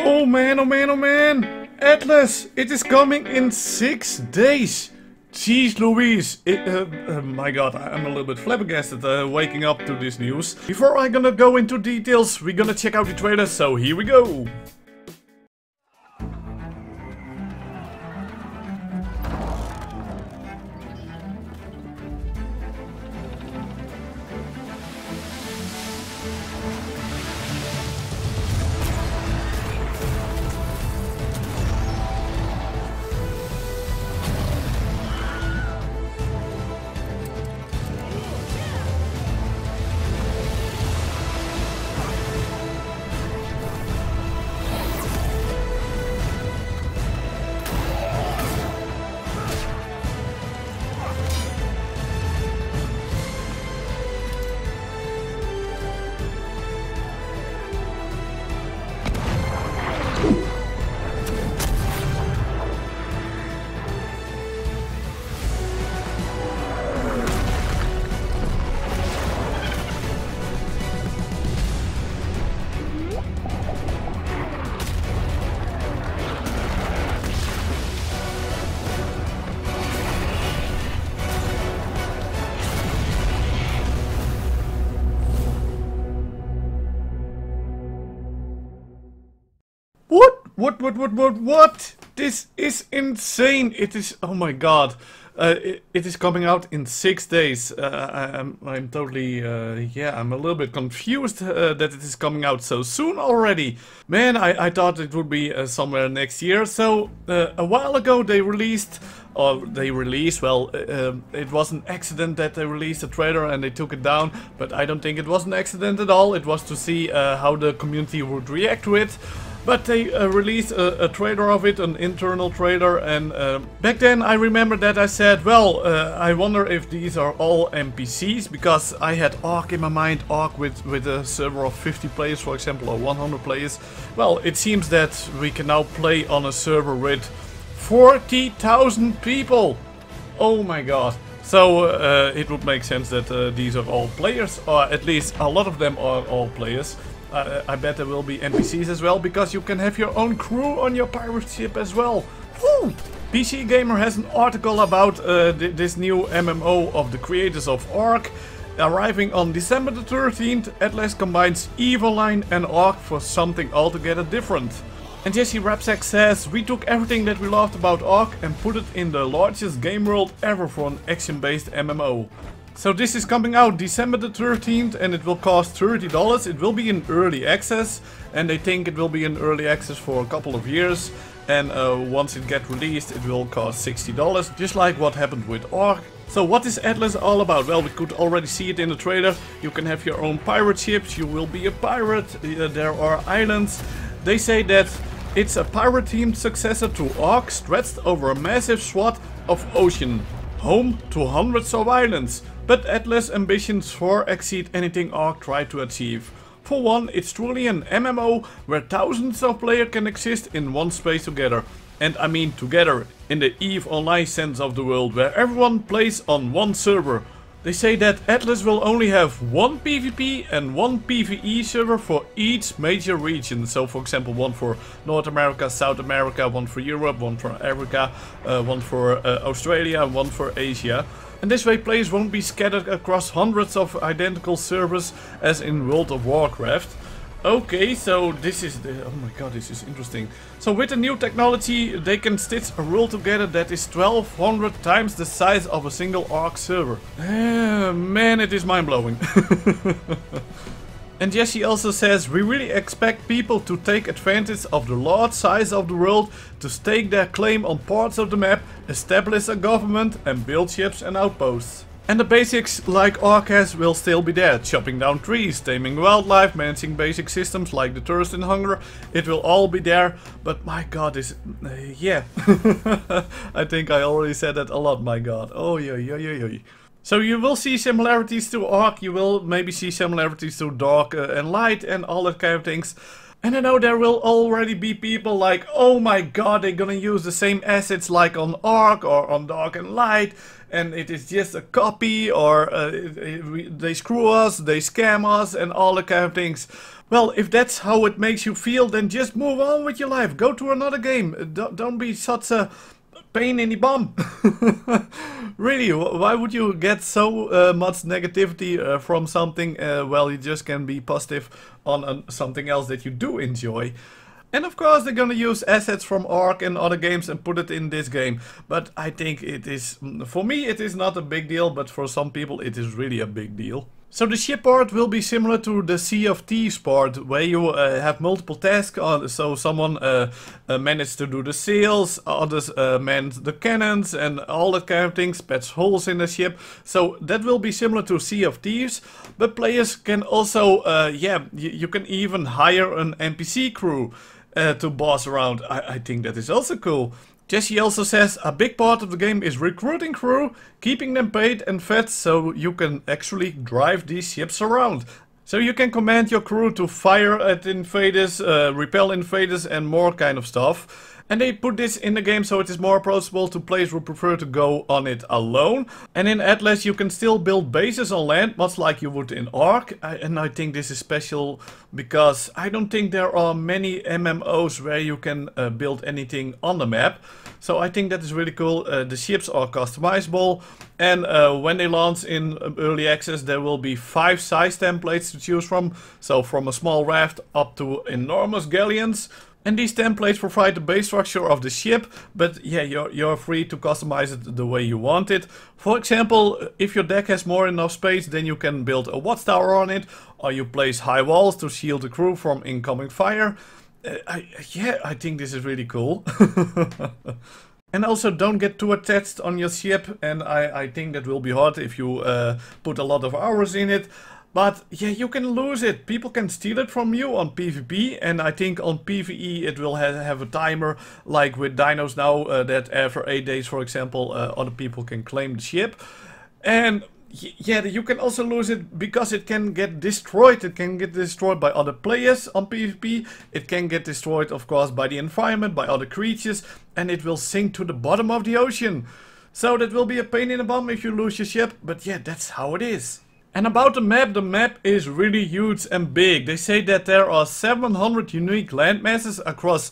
Oh man, oh man, oh man! Atlas, it is coming in 6 days! Jeez Louise, my god, I'm a little bit flabbergasted waking up to this news. Before I'm gonna go into details, we're gonna check out the trailer, so here we go! What? This is insane! It is, oh my god. It is coming out in 6 days. I'm totally, yeah, I'm a little bit confused that it is coming out so soon already. Man, I thought it would be somewhere next year. So, a while ago they released, well, it was an accident that they released a trailer and they took it down. But I don't think it was an accident at all. It was to see how the community would react to it. But they released a trailer of it, an internal trailer, and back then I remember that I said, well, I wonder if these are all NPCs, because I had Ark in my mind, Ark with a server of 50 players, for example, or 100 players. Well, it seems that we can now play on a server with 40,000 people! Oh my god. So it would make sense that these are all players, or at least a lot of them are all players. I bet there will be NPCs as well, because you can have your own crew on your pirate ship as well. Woo! PC Gamer has an article about this new MMO of the creators of Ark. Arriving on December the 13th, Atlas combines Evoline and Ark for something altogether different. And Jesse Rapsack says, we took everything that we loved about Ark and put it in the largest game world ever for an action-based MMO. So this is coming out December the 13th and it will cost $30. It will be in early access and they think it will be in early access for a couple of years. And once it gets released it will cost $60, just like what happened with Ark. So what is Atlas all about? Well, we could already see it in the trailer. You can have your own pirate ships, you will be a pirate, there are islands. They say that it's a pirate-themed successor to Ark stretched over a massive swath of ocean, home to hundreds of islands. But Atlas' ambitions far exceed anything Ark tried to achieve. For one, it's truly an MMO where thousands of players can exist in one space together. And I mean together in the EVE Online sense of the world, where everyone plays on one server. They say that Atlas will only have one PvP and one PvE server for each major region. So for example, one for North America, South America, one for Europe, one for Africa, one for Australia, one for Asia. And this way players won't be scattered across hundreds of identical servers as in World of Warcraft. Okay, so this is the, oh my god, this is interesting. So with the new technology they can stitch a world together that is 1200 times the size of a single Ark server. Man, it is mind-blowing. And Jesse also says, we really expect people to take advantage of the large size of the world to stake their claim on parts of the map, establish a government and build ships and outposts. And the basics like Ark has will still be there, chopping down trees, taming wildlife, managing basic systems like the thirst and hunger, it will all be there, but my god, this, yeah. I think I already said that a lot, my god, oh yeah. So you will see similarities to Ark, you will maybe see similarities to Dark and Light and all that kind of things. And I know there will already be people like, oh my god, they're gonna use the same assets like on Ark or on Dark and Light, and it is just a copy, or they screw us, they scam us and all that kind of things. Well, if that's how it makes you feel, then just move on with your life. Go to another game. Don't be such a pain in the bum. Really, why would you get so much negativity from something? Well, you just can be positive on something else that you do enjoy. And of course they're gonna use assets from Ark and other games and put it in this game. But I think it is, for me it is not a big deal, but for some people it is really a big deal. So the ship part will be similar to the Sea of Thieves part, where you have multiple tasks. So someone managed to do the sails, others manned the cannons and all that kind of things, patch holes in the ship. So that will be similar to Sea of Thieves, but players can also, yeah, you can even hire an NPC crew to boss around. I think that is also cool. Jesse also says a big part of the game is recruiting crew, keeping them paid and fed so you can actually drive these ships around. So you can command your crew to fire at invaders, repel invaders and more kind of stuff. And they put this in the game so it is more approachable to players who prefer to go on it alone. And in Atlas you can still build bases on land, much like you would in Ark. And I think this is special because I don't think there are many MMOs where you can build anything on the map. So I think that is really cool. The ships are customizable, and when they launch in early access there will be 5 size templates to choose from. So from a small raft up to enormous galleons. And these templates provide the base structure of the ship, but yeah, you're free to customize it the way you want it. For example, if your deck has more enough space, then you can build a watchtower on it, or you place high walls to shield the crew from incoming fire. Yeah, I think this is really cool. And also don't get too attached on your ship, and I think that will be hard if you put a lot of hours in it. But yeah, you can lose it. People can steal it from you on PvP, and I think on PvE it will have a timer, like with Dinos now, that after 8 days, for example, other people can claim the ship. And yeah, you can also lose it because it can get destroyed. It can get destroyed by other players on PvP. It can get destroyed, of course, by the environment, by other creatures, and it will sink to the bottom of the ocean. So that will be a pain in the bum if you lose your ship, but yeah, that's how it is. And about the map is really huge and big. They say that there are 700 unique landmasses across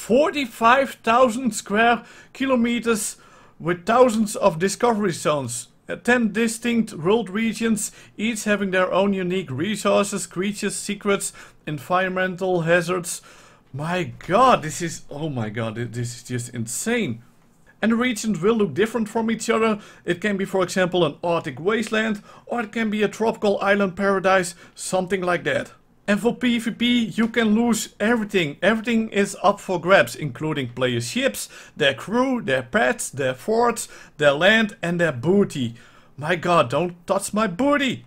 45,000 square kilometers with thousands of discovery zones. 10 distinct world regions, each having their own unique resources, creatures, secrets, environmental hazards. My god, this is, oh my god, this is just insane. And the regions will look different from each other. It can be, for example, an Arctic wasteland, or it can be a tropical island paradise, something like that. And for PvP you can lose everything. Everything is up for grabs, including player ships, their crew, their pets, their forts, their land and their booty. My god, don't touch my booty!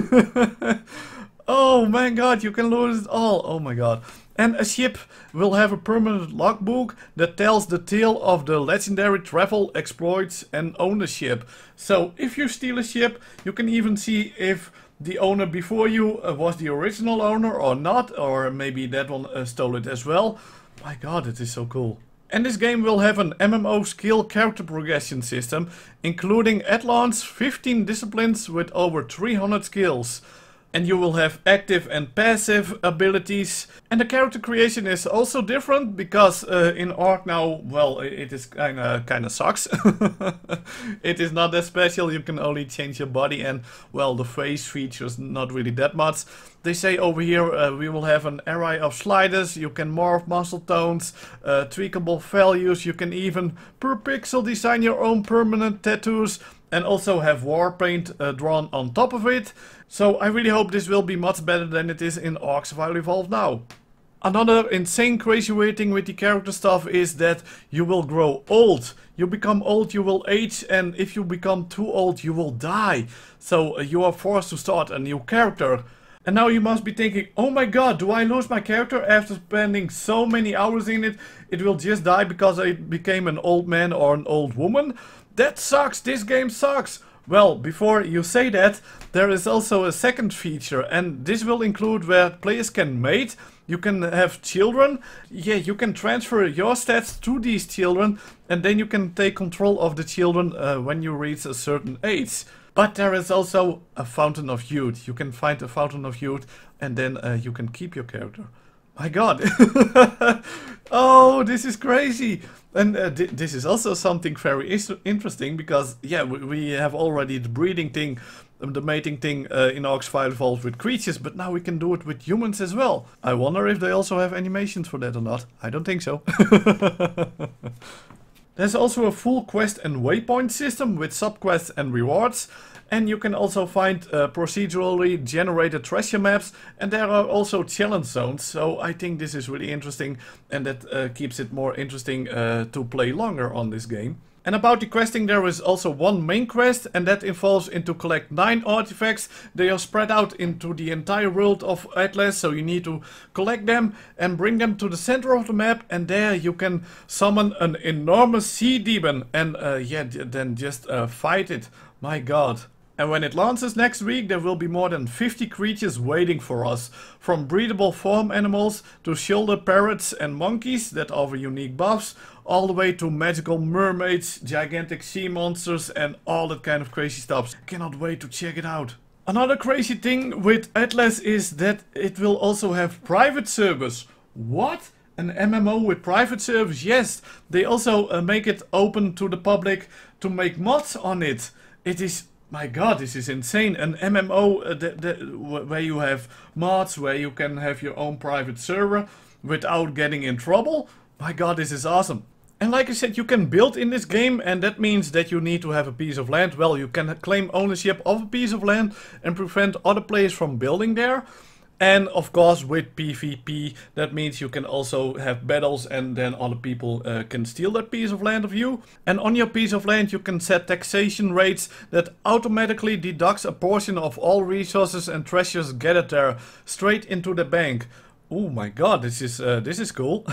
Oh my god, you can lose it all. Oh my god. And a ship will have a permanent logbook that tells the tale of the legendary travel, exploits and ownership. So if you steal a ship, you can even see if the owner before you was the original owner or not, or maybe that one stole it as well. My god, it is so cool. And this game will have an MMO skill character progression system, including at launch 15 disciplines with over 300 skills. And you will have active and passive abilities. And the character creation is also different because in Ark now, well, it is kinda sucks. It is not that special. You can only change your body and, well, the face features not really that much. They say over here we will have an array of sliders. You can morph muscle tones, tweakable values. You can even per pixel design your own permanent tattoos. And also have war paint drawn on top of it. So I really hope this will be much better than it is in Ark Survival Evolved now. Another insane crazy weird thing with the character stuff is that you will grow old. You become old, you will age, and if you become too old you will die. So you are forced to start a new character. And now you must be thinking, oh my god, do I lose my character after spending so many hours in it? It will just die because I became an old man or an old woman? That sucks, this game sucks! Well, before you say that, there is also a second feature, and this will include where players can mate, you can have children, yeah, you can transfer your stats to these children, and then you can take control of the children when you reach a certain age. But there is also a Fountain of Youth. You can find a Fountain of Youth and then you can keep your character. My god. Oh, this is crazy. And this is also something very interesting because, yeah, we have already the breeding thing, the mating thing in Ark Survival Evolved with creatures, but now we can do it with humans as well. I wonder if they also have animations for that or not. I don't think so. There's also a full quest and waypoint system with subquests and rewards. And you can also find procedurally generated treasure maps, and there are also challenge zones, so I think this is really interesting, and that keeps it more interesting to play longer on this game. And about the questing, there is also one main quest, and that involves to collect 9 artifacts. They are spread out into the entire world of Atlas, so you need to collect them and bring them to the center of the map, and there you can summon an enormous sea demon and yeah, then just fight it. My god. And when it launches next week, there will be more than 50 creatures waiting for us. From breedable farm animals to shoulder parrots and monkeys that offer unique buffs, all the way to magical mermaids, gigantic sea monsters and all that kind of crazy stuff. I cannot wait to check it out. Another crazy thing with Atlas is that it will also have private servers. What? An MMO with private servers? Yes, they also make it open to the public to make mods on it. It is... My god, this is insane. An MMO where you have mods, where you can have your own private server without getting in trouble. My god, this is awesome. And like I said, you can build in this game, and that means that you need to have a piece of land. Well, you can claim ownership of a piece of land and prevent other players from building there. And of course with PvP, that means you can also have battles and then other people can steal that piece of land of you. And on your piece of land you can set taxation rates that automatically deducts a portion of all resources and treasures gathered there straight into the bank. Oh my god, this is cool.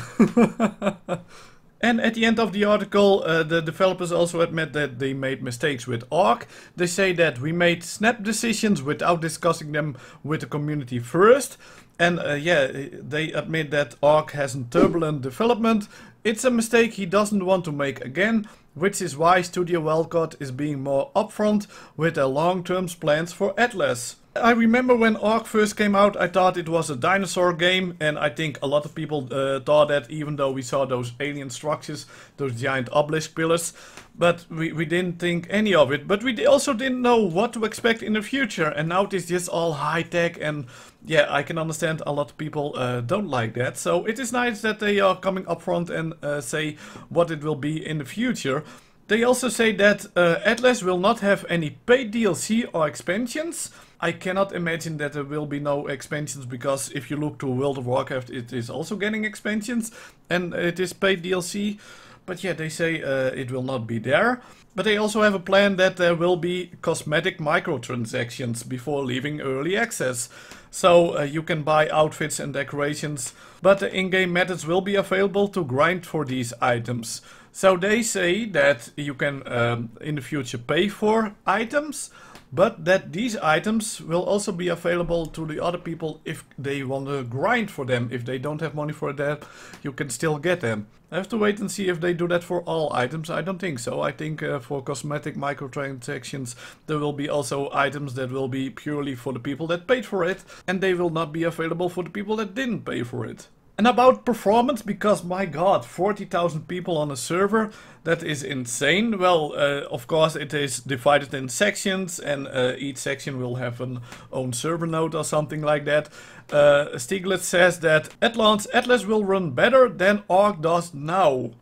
And at the end of the article, the developers also admit that they made mistakes with Ark. They say that we made snap decisions without discussing them with the community first. And yeah, they admit that Ark has a turbulent development. It's a mistake he doesn't want to make again, which is why Studio Wildcard is being more upfront with their long-term plans for Atlas. I remember when Ark first came out, I thought it was a dinosaur game, and I think a lot of people thought that, even though we saw those alien structures, those giant obelisk pillars, but we didn't think any of it. But we also didn't know what to expect in the future, and now it is just all high-tech, and yeah, I can understand a lot of people don't like that. So it is nice that they are coming up front and say what it will be in the future. They also say that Atlas will not have any paid DLC or expansions. I cannot imagine that there will be no expansions, because if you look to World of Warcraft, it is also getting expansions and it is paid DLC. But yeah, they say it will not be there. But they also have a plan that there will be cosmetic microtransactions before leaving early access. So you can buy outfits and decorations, but the in-game methods will be available to grind for these items. So they say that you can in the future pay for items, but that these items will also be available to the other people if they want to grind for them. If they don't have money for that, you can still get them. I have to wait and see if they do that for all items. I don't think so. I think for cosmetic microtransactions there will be also items that will be purely for the people that paid for it, and they will not be available for the people that didn't pay for it. And about performance, because my god, 40,000 people on a server, that is insane. Well, of course it is divided in sections, and each section will have an own server node or something like that. Stieglitz says that at launch Atlas will run better than Ark does now.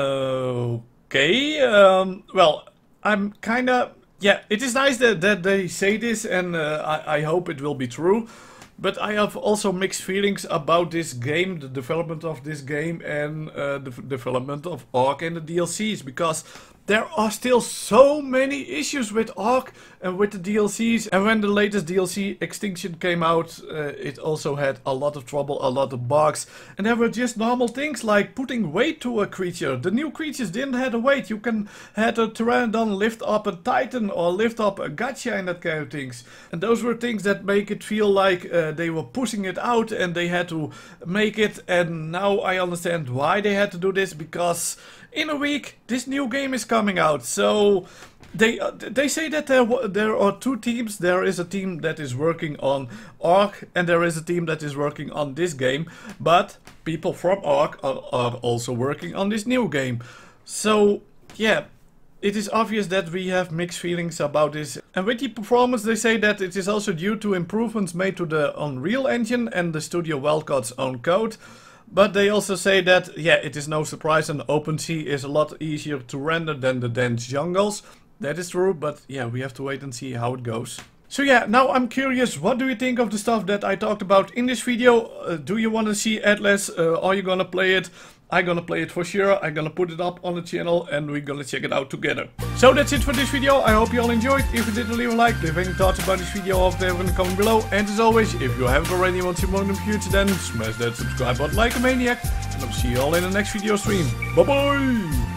Okay, well, I'm kinda... Yeah, it is nice that they say this, and I hope it will be true. But I have also mixed feelings about this game, the development of this game, and the development of Ark and the DLCs, because there are still so many issues with Ark and with the DLCs. And when the latest DLC Extinction came out, it also had a lot of trouble, a lot of bugs. And there were just normal things like putting weight to a creature. The new creatures didn't have a weight. You can had a Pteranodon lift up a Titan or lift up a Gacha and that kind of things. And those were things that make it feel like they were pushing it out and they had to make it. And now I understand why they had to do this, because in a week this new game is coming out. So they say that there are two teams. There is a team that is working on Ark, and there is a team that is working on this game. But people from Ark are also working on this new game. So yeah, it is obvious that we have mixed feelings about this. And with the performance, they say that it is also due to improvements made to the Unreal Engine and the Studio Wildcard's own code. But they also say that, yeah, it is no surprise and OpenSea is a lot easier to render than the dense jungles. That is true, but yeah, we have to wait and see how it goes. So yeah, now I'm curious, what do you think of the stuff that I talked about in this video? Do you want to see Atlas? Are you gonna play it? I'm gonna play it for sure. I'm gonna put it up on the channel and we're gonna check it out together. So that's it for this video. I hope you all enjoyed. If you did, leave a like. Leave any thoughts about this video over there in the comment below. And as always, if you haven't already want to see more in the future, then smash that subscribe button like a maniac. And I'll see you all in the next video stream. Bye bye!